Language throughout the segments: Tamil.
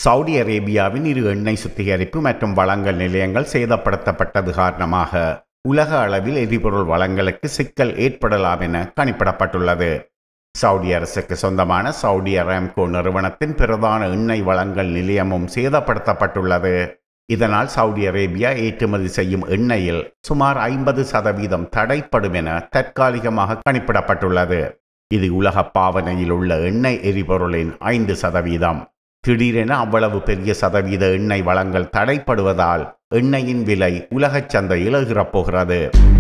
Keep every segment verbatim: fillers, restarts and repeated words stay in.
சவுதி அரேபியாவின் இரு எண்ணெய் சுத்திகரிப்பு மற்றும் வழங்கல் நிலையங்கள் சேதப்படுத்தப்பட்டது காரணமாக உலக அளவில் எரிபொருள் வழங்கலுக்கு சிக்கல் ஏற்படலாம் என கணிப்பிடப்பட்டுள்ளது. சவுதி அரசுக்கு சொந்தமான சவுதி அரேம்கோ நிறுவனத்தின் பிரதான எண்ணெய் வழங்கல் நிலையமும் சேதப்படுத்தப்பட்டுள்ளது. இதனால் சவுதி அரேபியா ஏற்றுமதி செய்யும் எண்ணெயில் சுமார் ஐம்பது சதவீதம் தடைப்படும் என தற்காலிகமாக கணிப்பிடப்பட்டுள்ளது. இது உலக பாவனையில் உள்ள எண்ணெய் எரிபொருளின் ஐந்து சதவீதம். திடீரென அவ்வளவு பெரிய சதவீத எண்ணெய் வழங்கல் தடைப்படுவதால் எண்ணெயின் விலை உலகச் சந்தையில் எகிறப்போகிறது.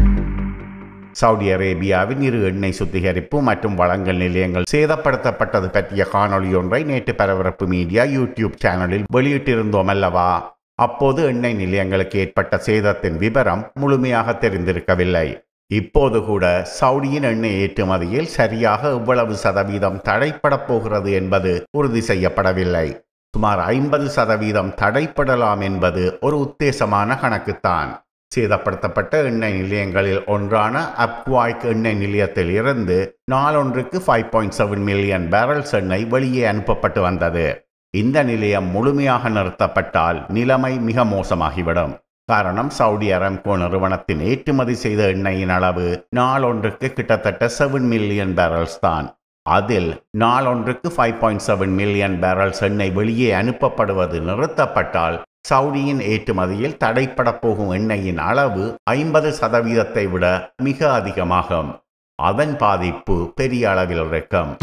சவுதி அரேபியாவின் இரு எண்ணெய் சுத்திகரிப்பு மற்றும் வழங்கல் நிலையங்கள் சேதப்படுத்தப்பட்டது பற்றிய காணொலி ஒன்றை நேற்று பரபரப்பு மீடியா யூடியூப் சேனலில் வெளியிட்டிருந்தோம் அல்லவா? அப்போது எண்ணெய் நிலையங்களுக்கு ஏற்பட்ட சேதத்தின் விவரம் முழுமையாக தெரிந்திருக்கவில்லை. இப்போது கூட சவுடியின் எண்ணெய் ஏற்றுமதியில் சரியாக எவ்வளவு சதவீதம் தடைப்படப் போகிறது என்பது உறுதி செய்யப்படவில்லை. சுமார் ஐம்பது சதவீதம் தடைப்படலாம் என்பது ஒரு உத்தேசமான கணக்குத்தான். சேதப்படுத்தப்பட்ட எண்ணெய் நிலையங்களில் ஒன்றான அப்வாய்க் எண்ணெய் நிலையத்தில் இருந்து நாளொன்றுக்கு five point seven million barrels எண்ணெய் வெளியே அனுப்பப்பட்டு வந்தது. இந்த நிலையம் முழுமையாக நிறுத்தப்பட்டால் நிலைமை மிக மோசமாகிவிடும். காரணம், சவுதி அரேம்கோ நிறுவனத்தின் ஏற்றுமதி செய்த எண்ணெயின் அளவு நாளொன்றுக்கு கிட்டத்தட்ட செவன் மில்லியன் பேரல்ஸ் தான். அதில் நாளொன்றுக்கு five point seven million barrels எண்ணெய் வெளியே அனுப்பப்படுவது நிறுத்தப்பட்டால் சவுதியின் ஏற்றுமதியில் தடைப்பட போகும் எண்ணெயின் அளவு ஐம்பது சதவீதத்தை விட மிக அதிகமாகும். அதன் பாதிப்பு பெரிய அளவில் இருக்கும்.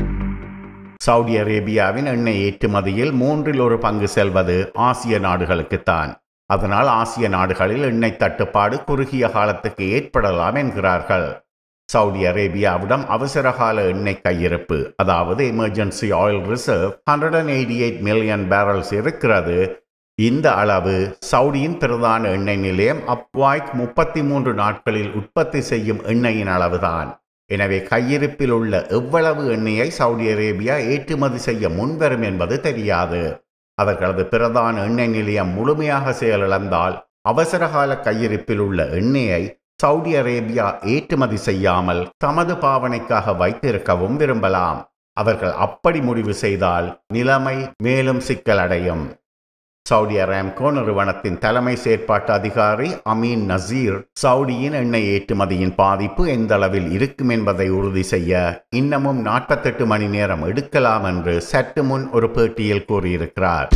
சவுதி அரேபியாவின் எண்ணெய் ஏற்றுமதியில் மூன்றில் ஒரு பங்கு செல்வது ஆசிய நாடுகளுக்குத்தான். அதனால் ஆசிய நாடுகளில் எண்ணெய் தட்டுப்பாடு குறுகிய காலத்துக்கு ஏற்படலாம் என்கிறார்கள். சவுதி அரேபியாவிடம் அவசரகால எண்ணெய் கையிருப்பு, அதாவது emergency oil reserve hundred and eighty eight million barrels இருக்கிறது. இந்த அளவு சவுடியின் பிரதான எண்ணெய் நிலையம் அப்வாய்க் முப்பத்தி மூன்று நாட்களில் உற்பத்தி செய்யும் எண்ணெயின் அளவுதான். எனவே கையிருப்பில் உள்ள எவ்வளவு எண்ணெயை சவுதி அரேபியா ஏற்றுமதி செய்ய முன்வரும் என்பது தெரியாது. அவர்களது பிரதான எண்ணெய் நிலையம் முழுமையாக செயலிழந்தால் அவசரகால கையிருப்பில் உள்ள எண்ணெயை சவுதி அரேபியா ஏற்றுமதி செய்யாமல் தமது பாவனைக்காக வைத்திருக்கவும் விரும்பலாம். அவர்கள் அப்படி முடிவு செய்தால் நிலைமை மேலும் சிக்கலடையும். சவுதி அரேம்கோ நிறுவனத்தின் தலைமை செயற்பாட்டு அதிகாரி அமீன் நசீர் சவுடியின் எண்ணெய் ஏற்றுமதியின் பாதிப்பு எந்த அளவில் இருக்கும் என்பதை உறுதி செய்ய இன்னமும் நாற்பத்தெட்டு மணி நேரம் எடுக்கலாம் என்று சற்று முன் ஒரு பேட்டியில் கூறியிருக்கிறார்.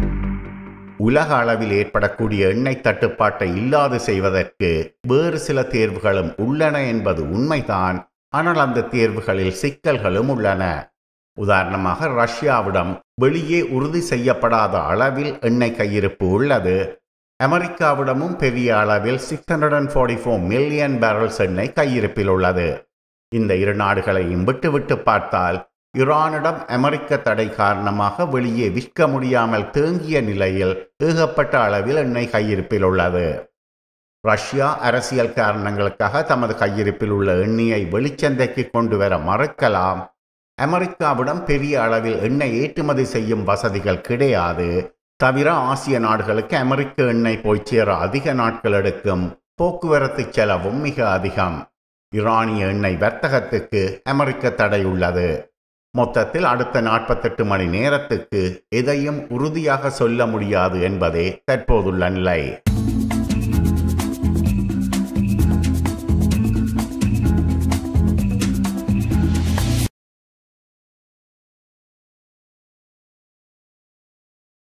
உலக அளவில் ஏற்படக்கூடிய எண்ணெய் தட்டுப்பாட்டை இல்லாது செய்வதற்கு வேறு சில தேர்வுகளும் உள்ளன என்பது உண்மைதான். ஆனால் அந்த தேர்வுகளில் சிக்கல்களும் உள்ளன. உதாரணமாக, ரஷ்யாவிடம் வெளியே உறுதி செய்யப்படாத அளவில் எண்ணெய் கையிருப்பு உள்ளது. அமெரிக்காவிடமும் பெரிய அளவில் six hundred and forty four million barrels எண்ணெய் கையிருப்பில் உள்ளது. இந்த இரு நாடுகளையும் விட்டுவிட்டு பார்த்தால் ஈரானிடம் அமெரிக்க தடை காரணமாக வெளியே விற்க முடியாமல் தேங்கிய நிலையில் ஏகப்பட்ட அளவில் எண்ணெய் கையிருப்பில் உள்ளது. ரஷ்யா அரசியல் காரணங்களுக்காக தமது கையிருப்பில் உள்ள எண்ணெயை வெளிச்சந்தைக்கு கொண்டு வர மறுக்கலாம். அமெரிக்காவிடம் பெரிய அளவில் எண்ணெய் ஏற்றுமதி செய்யும் வசதிகள் கிடையாது. தவிர ஆசிய நாடுகளுக்கு அமெரிக்க எண்ணெய் போய் சேர அதிக நாட்கள் எடுக்கும். போக்குவரத்து செலவும் மிக அதிகம். ஈரானிய எண்ணெய் வர்த்தகத்துக்கு அமெரிக்க தடை உள்ளது. மொத்தத்தில் அடுத்த நாற்பத்தெட்டு மணி நேரத்துக்கு எதையும் உறுதியாக சொல்ல முடியாது என்பதே தற்போதுள்ள நிலை.